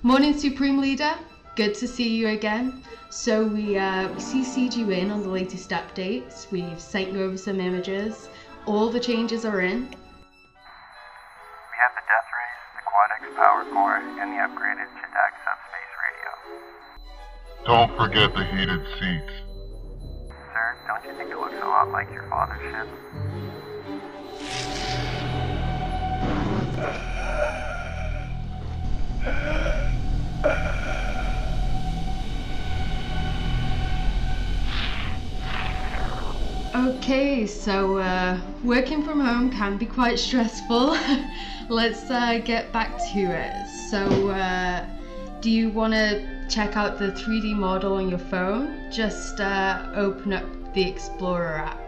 Morning, Supreme Leader. Good to see you again. So we CC'd you in on the latest updates. We've sent you over some images. All the changes are in. We have the death rays, the quad-X power core, and the upgraded Chidak subspace radio. Don't forget the heated seats. Sir, don't you think it looks a lot like your father's ship? Okay, so working from home can be quite stressful. Let's get back to it. So do you want to check out the 3D model on your phone? Just open up the Explorer app.